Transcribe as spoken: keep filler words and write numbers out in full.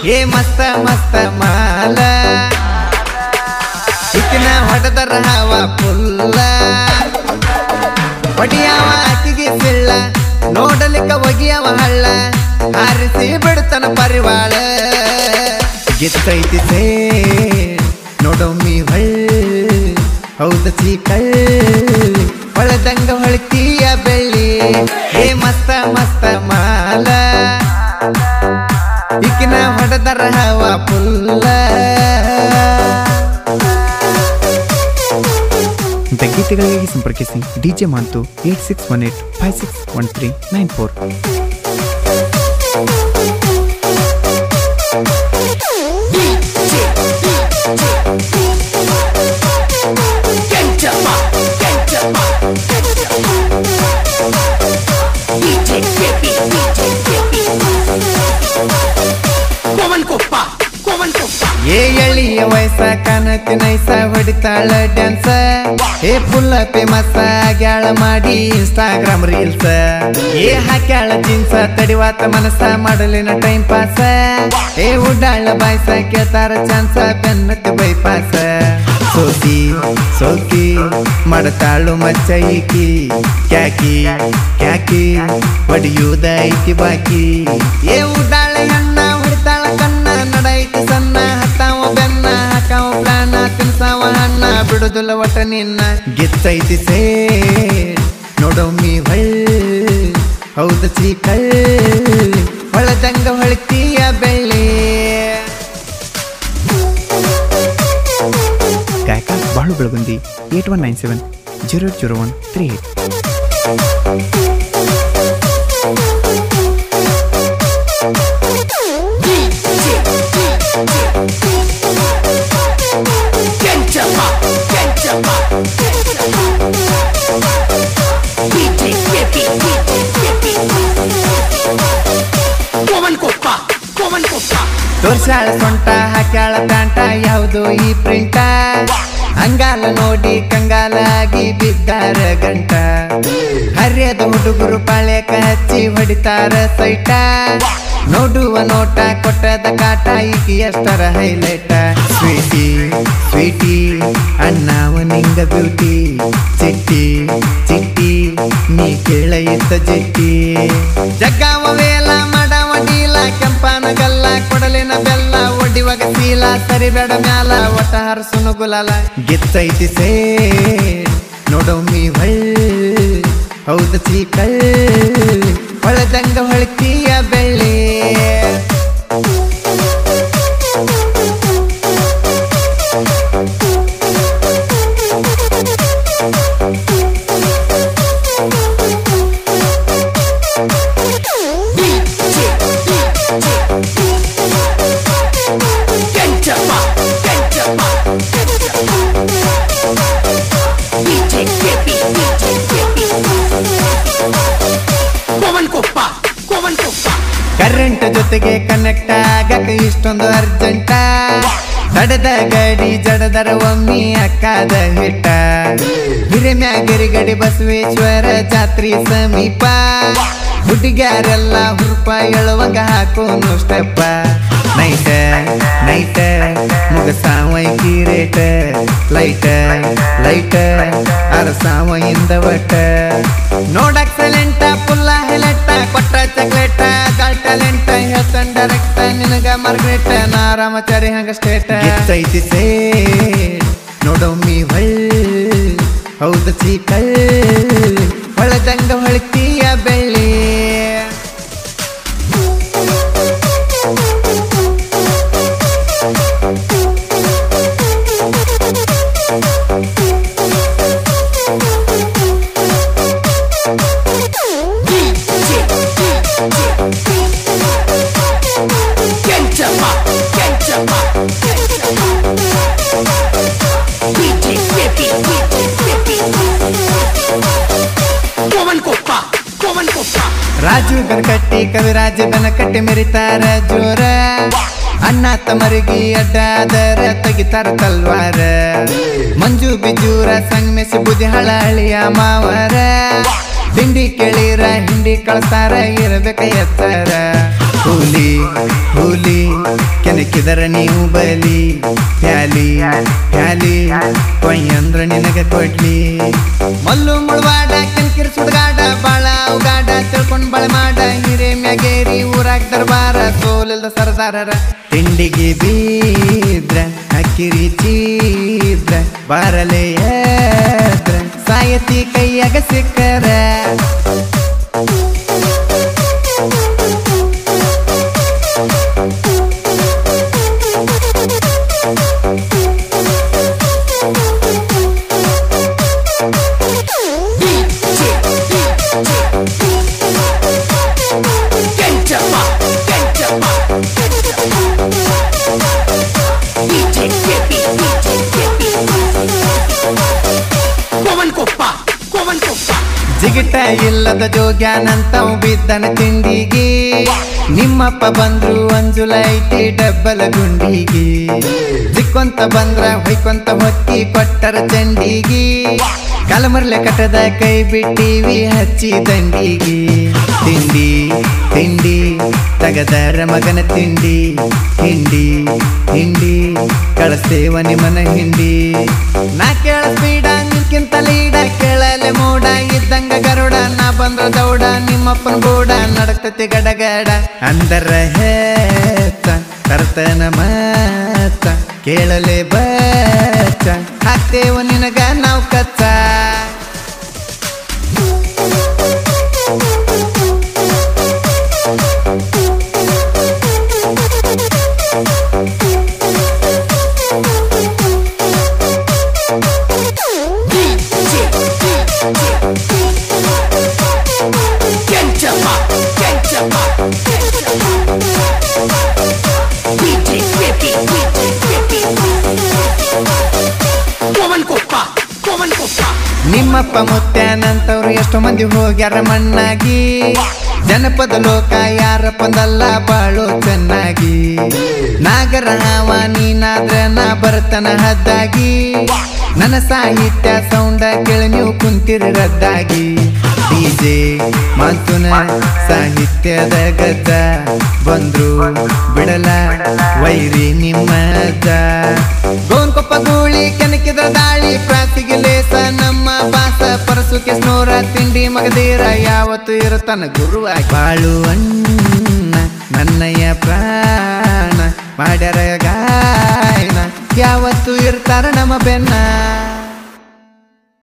ಏ ಮಸ್ತ ಮಸ್ತ ಮಾಲ ಇಕ್ಕಿನ ಹೊಡೆದರ ಹವ ಪುಲ್ಲ ಹೊಡಿಯವ ಅಕ್ಕಿಗೆ ಸಿಳ್ಳ ನೋಡಲಿಕ್ಕ ಒಗಿಯವ ಹಳ್ಳ ಹಾರಿಸಿ ಬಿಡ್ತನ ಪರಿವಾಳ ಗಿತ್ತೈತಿ ಸೇ ನೋಡೊಮ್ಮಿ ಹೊಳ್ಳ ಹೌದ ಚೀಕಳ್ ಹೊಳದಂಗ ಹೊಳಕಿಯ ಬೆಳ್ಳಿ ಏ ಮಸ್ತ ಮಸ್ತ ಮಾಲ ಇಕ್ಕಿನ ಹೊಡೆದರ ಹವ ಪುಲ್ಲ ಗೀತೆಗಳಿಗೆ ಸಂಪರ್ಕಿಸಿ DJ Manthu eight six one eight five six one three nine four. ಏ ಎಳಿಯ ವಯಸ್ಸ ಕನಕ ನೈಸ ಹೊಡಿತಾಳ ಡ್ಯಾನ್ಸ ಏ ಫುಲ್ಲ ಫೇಮಸ್ ಆಗ್ಯಾಳ ಮಾಡಿ ಇನ್ಸ್ಟಾಗ್ರಾಮ್ ರೀಲ್ಸ್ ಏ ಹಾಕ್ಯಾಳ ಜೀನ್ಸ ತಡಿವಾತ ಮನಸ್ಸ ಮಾಡಲಿನ ಟೈಮ್ ಪಾಸ ಏ ಉಡಾಳ ಬಾಯ್ಸ ಕೇಳ್ತಾರ ಚಾನ್ಸ ಬೆನ್ನಕ್ಕೆ ಬೈಪಾಸ ಸೋಕಿ ಸೋಕಿ ಮಾಡತಾಳು ಮಚ್ಚ ಈಕಿ ಕ್ಯಾಕಿ ಕ್ಯಾಕಿ ಹೊಡಿಯುವುದ ಐತಿ ಬಾಕಿ ಏ ಉಡಾಳ ಹೆಣ್ಣ ಹೊಡಿತಾಳ ಕಣ್ಣ ನಡೈತಿ ಸಣ್ಣ ಹತ್ತಾವ ಬೆನ್ನ ಹಾಕಾವ ಪ್ರಾಣ ತಿನ್ಸಾವ ಹಣ್ಣ ಬಿಡುದಿಲ್ಲ ಒಟ್ಟ ನಿನ್ನ ಗಿತ್ತೈತಿ ಸೇ ನೋಡೊಮ್ಮಿ ಹೊಳ್ಳ ಹೌದ ಚೀಕಳ್ ಹೊಳದಂಗ ಹೊಳಕಿಯ ಬೆಳ್ಳಿ ಗಾಯಕ Balu Belagundi eight one nine seven zero eight zero one three eight. ತೋರ್ಸಾಳ ಸೊಂಟ ಹಾಕ್ಯಾಳ ಪ್ಯಾಂಟ ಯಾವುದು ಈ ಪ್ರಿಂಟ ಅಂಗಾಲ ನೋಡಿ ಕಂಗಾಲಾಗಿ ಬಿದ್ದಾರ ಗಂಟ ಹರಿಯದ ಹುಡುಗರು ಪಾಳ್ಯಕ ಹಚ್ಚಿ ಹೊಡಿತಾರ ಸೈಟ ನೋಡುವ ನೋಟ ಕೊಟ್ಟದ ಕಾಟ ಈಕಿ ಎಷ್ಟರ ಹೈಲೈಟ ಸ್ವೀಟಿ ಸ್ವೀಟಿ ಅಣ್ಣವ ನಿಂಗ ಬ್ಯೂಟಿ ಚಿಟ್ಟಿ ಚಿಟ್ಟಿ ನೀ ಕೇಳ ಇದ್ದ ಜಿಟ್ಟಿ ಜಗ್ಗಾವ ವೇಲ ಮಾಡವ ಡೀಲ ಕೆಂಪನಗಲ್ಲ ಕೊಡಲಿನ ಬೆಲ್ಲ ಒಡಿವಾಗ ಸೀಲ ಸರಿಬೇಡ ಮ್ಯಾಲ ಒಟ್ಟ ಹರಸುನು ಗುಲಾಲ ಗಿತ್ತೈತಿ ಸೇ ನೋಡೊಮ್ಮಿ ಹೊಳ್ಳ ಹೌದ ಚೀಕಳ್ ಹೊಳದಂಗ ಹೊಳಕಿಯ ಬೆಳ್ಳಿ ಕರೆಂಟ್ ಜೊತೆಗೆ ಕನೆಕ್ಟ್ ಆಗಕ ಇಷ್ಟೊಂದು ಅರ್ಜೆಂಟ ತಡೆದ ಗಡಿ ಜಡದರ ಒಮ್ಮಿ ಅಕ್ಕಾದ ಹಿಟ್ಟ ಹಿರಿಮ್ಯಾಗರಿ ಗಡಿ ಬಸವೇಶ್ವರ ಜಾತ್ರಿ ಸಮೀಪ ಹುಡುಗ್ಯಾರೆಲ್ಲ ಹುರುಪ ಎಳುವಂಗ ಹಾಕೋನು ಸ್ಟೆಪ್ಪ ನೈಟ ನೈಟ ಮುಗಸಾವೈ ಕಿರೇಟ ಲೈಟ ಲೈಟ ಅರಸಾವ ಇಂದ ಒಟ್ಟ ನೋಡಕ್ ಸೈಲೆಂಟ ಪುಲ್ಲ ಹೆಲೆಟ್ಟ ಕೊಟ್ಟ ಚಕ್ಲೇಟ ಗಾಲ್ ಟ್ಯಾಲೆಂಟ್ ಹೇಳ್ತಾನ ಡೈರೆಕ್ಟ ನಿನಗ ಮಾರ್ಗ್ರೆಟ ನಾ ರಾಮಚಾರಿ ಹಂಗ ಸ್ಟೇಟ ಗಿತ್ತೈತಿ ಸೇ ನೋಡೊಮ್ಮಿ ಹೊಳ್ಳ ಹೌದ ಚೀಕಳ್ ಹೊಳದಂಗ ಹೊಳಕಿಯ ಬೆಳ್ಳಿ ರಾಜು ಗಣಕಟ್ಟಿ ಕವಿರಾಜ ಬೆನಕಟ್ಟಿ ಮೆರಿತಾರ ಜೋರ ಅಣ್ಣ ತಮರಿಗೆ ಅಡ್ಡಾದರ ತೆಗಿತಾರ ತಲ್ವಾರ ಮಂಜು ಬಿಜೂರ ಸಂಗಮೇಸಿ ಬುದಿ ಹಳಳಿಯ ಮಾವರ ಹಿಂಡಿ ಕೇಳಿರ ಹಿಂಡಿ ಕಳ್ತಾರ ಇರಬೇಕ ಎತ್ತರ ಹುಲಿ ಹುಲಿ ಕೆನಕಿದರ ನೀವು ಬಲಿ ಪ್ಯಾಲಿ ಪ್ಯಾಲಿ ಕೊಯ್ಯಂದ್ರ ನಿನಗ ಕೊಡ್ಲಿ ಮಲ್ಲು ಮುಳ್ವಾಡ ಕೆನಕಿರ್ ಸುಡ್ಗಾಡ ಬಾಳ ಉಗಾಡ ತಿಳ್ಕೊಂಡ್ ಬಳೆ ಮಾಡ ಹಿರೇ ಮ್ಯಾಗೇರಿ ಊರಾಗ ದರ್ಬಾರ ಸೋಲಿಲ್ದ ಸರ್ದಾರರ ತಿಂಡಿಗೆ ಬೀದ್ರ ಅಕ್ಕಿರಿ ಚೀದ್ರ ಬಾರಲೆ ಎದ್ರ ಸಾಯತಿ ಕೈಯಾಗ ಸಿಕ್ಕರ ಜಿಗಿಟ ಇಲ್ಲದ ಜೋಗ್ಯಾನಂತವ್ ಬಿದ್ದನ ತಿಂಡಿಗೆ ನಿಮ್ಮಪ್ಪ ಬಂದ್ರು ಅಂಜುಲೈತಿ ಡಬ್ಬಲ ಗುಂಡಿಗೆ ಜಿಕ್ಕೊಂತ ಬಂದ್ರ ಹೊಯ್ಕೊಂತ ಹೊತ್ತಿ ಕೊಟ್ಟರ ಚಂಡಿಗೆ ಕಲಮರ್ಲೆ ಕಟ್ಟದ ಕೈ ಬಿಟ್ಟಿವಿ ಹಚ್ಚಿ ದಂಡಿಗೆ ತಿಂಡಿ ತಿಂಡಿ ತಗದರ ಮಗನ ತಿಂಡಿ ಹಿಂಡಿ ಹಿಂಡಿ ಕಳಸ್ತೇವ ನಿಮ್ಮನ ಹಿಂಡಿ ನಾ ಕೇಳ ಸ್ಪೀಡ ನಿನ್ಕಿಂತ ಲೀಡ ಕೇಳಲೆ ಮೋಡ ಇದ್ದಂಗ ಗರುಡ ನಾ ಬಂದ್ರ ದೌಡ ನಿಮ್ಮಪ್ಪನ ಗೋಡ ನಡಕ್ತತಿ ಗಡಗಡ ಅಂದರ ಹೇತ ಕರ್ತನ ಮತ್ತ ಕೇಳಲೆ ಬಚ್ಚ ಹಾಕ್ತೇವ ನಿನಗ ನಾವ್ ಕಚ್ಚ ನಿಮ್ಮಪ್ಪ ಮುತ್ಯಾನಂತವ್ರು ಎಷ್ಟೋ ಮಂದಿ ಹೋಗ್ಯಾರ ಮಣ್ಣಾಗಿ ಜನಪದ ಲೋಕ ಯಾರಪ್ಪಂದಲ್ಲ ಬಾಳೋ ಚೆನ್ನಾಗಿ ನಾಗರ ಹಾವ ನೀನಾದ್ರ ನಾ ಬರ್ತನ ಹದ್ದಾಗಿ ನನ್ನ ಸಾಹಿತ್ಯ ಸೌಂಡ ಕೇಳಿ ನೀವು ಕುಂತಿರಿ ರದ್ದಾಗಿ ಡಿಜೆ ಮಾತುನ ಸಾಹಿತ್ಯದ ಗದ್ದ ಬಂದ್ರು ಬಿಡಲ ವೈರಿ ನಿಮ್ಮದ ಗೋನ್ಕೊಪ್ಪ ಗೂಳಿ ಕೆನಕಿದ ದಾಳಿ ಪ್ರಾಸಿಗೆ ಲೇಸ ನಮ್ಮ ಬಾಸ ಪರಸುಕೆ ಸ್ನೋರ ತಿಂಡಿ ಮಗದೀರ ಯಾವತ್ತು ಇರುತ್ತಾನ ಗುರುವ ಬಾಳು ಅಣ್ಣ ನನ್ನಯ್ಯ ಪ್ರಾಣ ಮಾಡ್ಯಾರ ಗಾಯನ ಯಾವತ್ತು ಇರ್ತಾರ ನಮ್ಮ ಬೆನ್ನ